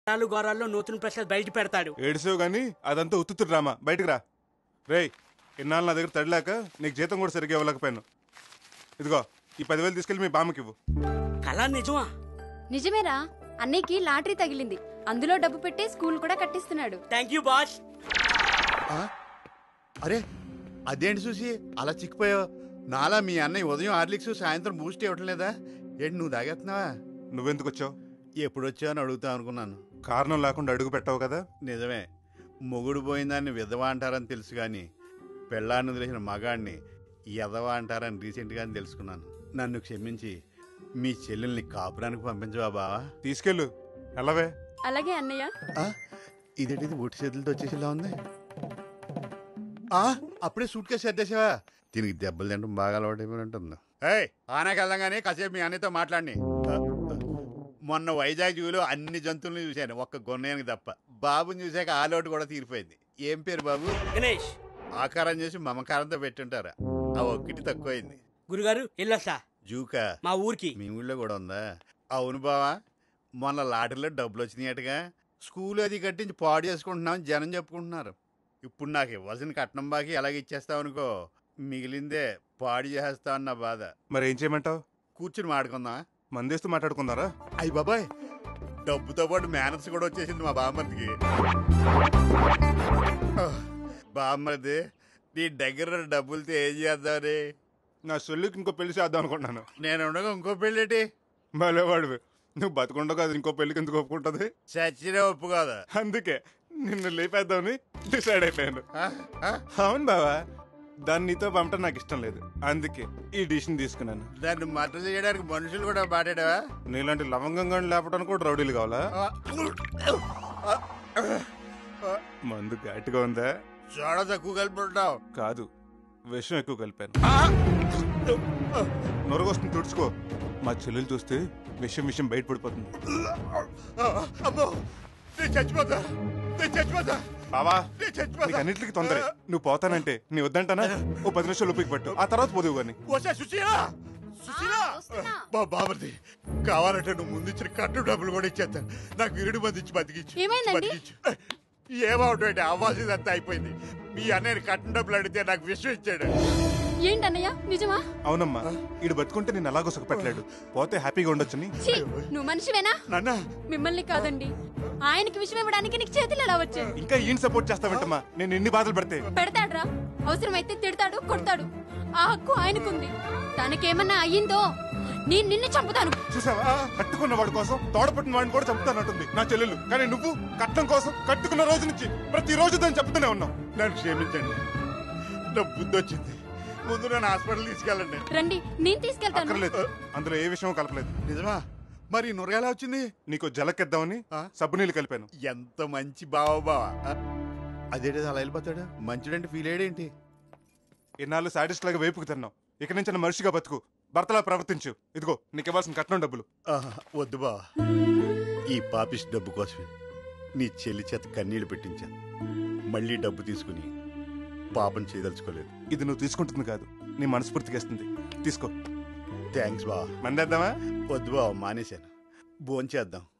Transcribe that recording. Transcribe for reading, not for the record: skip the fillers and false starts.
గోరాల్లో నూతన ప్రసాద్ బయట పెడతాడు. ఏడిసావు గానీ అదంతా ఉత్తుతు డ్రామా. బయటకు రా. రేయ్, ఇన్నాళ్ళు నా దగ్గర తడిలాక నీకు జీతం కూడా సరిగ్గా ఇవ్వలేకపోయాను. ఇదిగో ఈ 10,000 తీసుకెళ్ళి మీ బామ్మకివ్వు. కళ నిజమా? నిజమేరా, అన్నయ్యకి లాటరీ తగిలింది, అందులో డబ్బు పెట్టి స్కూల్ కూడా కట్టిస్తున్నాడు. Thank you boss. అరే అదేంటి చూసి అలా చిక్కిపోయావు? నాలా మీ అన్నయ్య ఉదయం హార్లిక్స్ సాయంత్రం బూస్ట్ ఇవ్వటం లేదా ఏంటి? నువ్వు తాగేస్తున్నావా? నువ్వెందుకు వచ్చావు? ఎప్పుడు వచ్చావు అని అడుగుతా అనుకున్నాను. కారణం లేకుండా అడుగు పెట్టావు కదా. నిజమే, మొగుడు పోయిందాన్ని విధవ అంటారని తెలుసు కానీ పెళ్ళాన్ని వదిలేసిన మగాడిని ఎదవ అంటారని రీసెంట్గానే తెలుసుకున్నాను. నన్ను క్షమించి మీ చెల్లెల్ని కాపురానికి పంపించవా బావా? తీసుకెళ్ళు. ఎలావే? అలాగే అన్నయ్య. ఇదేంటిది ఒట్టి చేతులతో వచ్చేసేలా ఉంది. అప్పుడే సూట్ కేసు సర్దేశావా? దీనికి దెబ్బలు తింటాం బాగా అలవాటు ఉంటుంది. ఆనాకి వెళ్దాం కానీ కాసేపు మీ అన్నయ్యతో మాట్లాడి. మొన్న వైజాగ్ జూలో అన్ని జంతువులను చూశాను, ఒక్క గొన్నయానికి తప్ప. బాబుని చూశాక ఆ లోటు కూడా తీరిపోయింది. ఏం పేరు బాబు? గణేష్. ఆకారం చేసి మమకారంతో పెట్టుంటారా? ఆ ఒక్కటి తక్కువైంది. గురుగారు వెళ్ళొస్తా. జూకా? మా ఊరికి. మీ ఊళ్ళో కూడా ఉందా? అవును బావా, మొన్న లాటరీలో డబ్బులు వచ్చినాయటగా. స్కూల్ అది కట్టించి పాడు చేసుకుంటున్నామని జనం చెప్పుకుంటున్నారు. ఇప్పుడు నాకు ఇవ్వాల్సిన కట్నం బాకి ఎలాగ ఇచ్చేస్తావనుకో, మిగిలిందే పాడు చేసేస్తా అన్న బాధ. మరి ఏం చేయమంటావు? కూర్చుని మాడుకుందా? మందేస్తూ మాట్లాడుకున్నారా? అయ్యి బాబాయ్, డబ్బుతో పాటు మేనర్స్ కూడా వచ్చేసింది మా బామ్మర్దికి. బామ్మర్ది, నీ దగ్గర డబ్బులతో ఏం చేద్దామని? నా చెల్లికి ఇంకో పెళ్లి చేద్దాం అనుకుంటున్నాను. నేను ఉండగా ఇంకో పెళ్ళేటి? మళ్ళీవాడివి నువ్వు బతుకుండవు కదా, ఇంకో పెళ్లికి ఎందుకు ఒప్పుకుంటుంది? చచ్చినా ఒప్పు కాదా? అందుకే నిన్ను లేపేద్దామని డిసైడ్ అయిపోయాను. అవును బావా, దాన్ని నీతో పంపటం నాకు ఇష్టం లేదు, అందుకే ఈ డిసిషన్ తీసుకున్నాను. దాన్ని మద్దతు చేయడానికి మనుషులు కూడా మాట్లాడావా? నీలాంటి లవంగంగా లేపడానికి కూడా రౌడీలు కావాలా? మందు ఘాటుగా ఉందా? చాలా తక్కువ కలిపి కాదు, విషం ఎక్కువ కలిపాను. నొరగొస్తుంది, తుడుచుకో. మా చెల్లెలు చూస్తే విషం విషం బయట పడిపోతుంది. బావా, నీకు అన్నింటికి తొందర. నువ్వు పోతానంటే నీ వద్దంటానా? ఓ 10 నిమిషాలు ఉపయోగ పట్టు, ఆ తర్వాత పోదువు గాని. బాబర్ది, కావాలంటే నువ్వు ముందు ఇచ్చిన కట్టు డబ్బులు కూడా ఇచ్చేస్తాను. నాకు విరుడు మంది ఇచ్చి బతికించు. ఏమవుతాయంటే అవ్వాల్సిందంతా అయిపోయింది. మీ అన్నయ్యని కట్టిన డబ్బులు అడిగితే నాకు విషయం ఇచ్చాడు. ఏంటన్నయ్య, నిజమా? అవునమ్మా, ఈడు బతుకుంటే నేను అలాగో సుఖపెట్టలేడు, పోతే హ్యాపీగా ఉండొచ్చని. నువ్వు మనిషివేనా? మిమ్మల్ని కాదండి, ఆయనకి విషయం ఇవ్వడానికి నీకు చేతులు ఎలా వచ్చాయి? ఇంకా ఈయన సపోర్ట్ చేస్తావంటమ్మా? నేను ఎన్ని బాధలు పడితే. పెడతాడ్రా, అవసరమైతే తిడతాడు, కొడతాడు. ఆ హక్కు ఆయనకుంది. తనకేమన్నా అయ్యిందో నేను నిన్ను చంపుతాను. చూసావా, కట్టుకున్న వాడి కోసం తోడపట్టిన వాడిని కూడా చంపుతానంటుంది నా చెల్లెలు. కానీ నువ్వు కట్నం కోసం కట్టుకున్న రోజు నుంచి ప్రతిరోజు దాన్ని చెప్తూనే ఉన్నావు. నన్ను క్షమించండి, నా బుద్ధి వచ్చింది. ముందు నన్ను హాస్పిటల్ తీసుకెళ్ళండి. రండి, నేను తీసుకెళ్తాను. అందులో ఏ విషయం కలపలేదు. నిజమా? మరి నొరగ ఎలా వచ్చింది? నీకు జలకెద్దామని సబ్బు నీళ్ళు కలిపాను. ఎంత మంచి బావ బావా. అదేంటి అలా వెళ్ళిపోతాడు? మంచిడంటే ఫీల్ అయ్యేంటి? ఇన్నాళ్ళు సాడిస్ట్ లాగా వేపుకు తిన్నావు, ఇక నుంచి మనిషిగా బతుకు, భర్తలా ప్రవర్తించు. ఇదిగో నీకు ఇవ్వాల్సిన కట్నం డబ్బులు. వద్దు బావా, ఈ పాపిష్ డబ్బు కోసమే నీ చెల్లి చేత కన్నీళ్లు పెట్టించాను. మళ్ళీ డబ్బు తీసుకుని పాపం చేయదలుచుకోలేదు. ఇది నువ్వు తీసుకుంటుంది కాదు, నీ మనస్ఫూర్తిగా ఇస్తుంది. తీసుకో. థ్యాంక్స్ బావా. మందేద్దామా? వద్దు బావా, మానేశాను. భోంచేద్దాం.